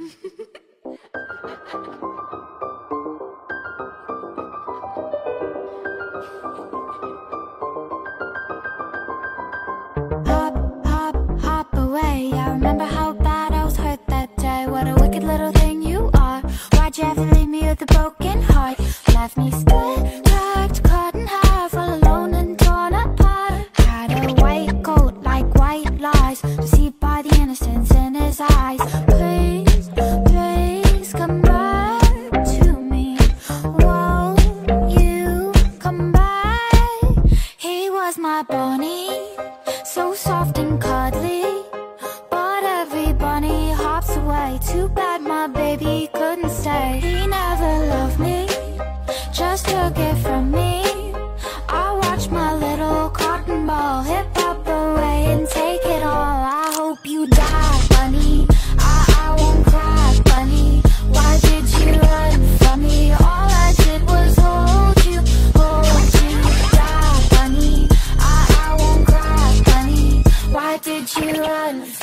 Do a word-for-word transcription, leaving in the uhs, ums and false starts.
Hop, hop, hop away. I remember how bad I was hurt that day. What a wicked little thing you are. Why'd you have to leave me with a broken heart? Left me split, cracked, cut in half, all alone and torn apart. Had a white coat like white lies, deceived by the innocence in his eyes. Please, please come back to me. Won't you come back? He was my bunny, so soft and cuddly, but every bunny hops away. Too bad my baby couldn't stay. He never loved me, just took it from me. I watched my little cotton ball hip hop away and take it all. I hope you die, bunny. I, I won't cry, bunny. Why did you run from me? All I did was hold you, hold you. Die, bunny. I, I won't cry, bunny. Why did you run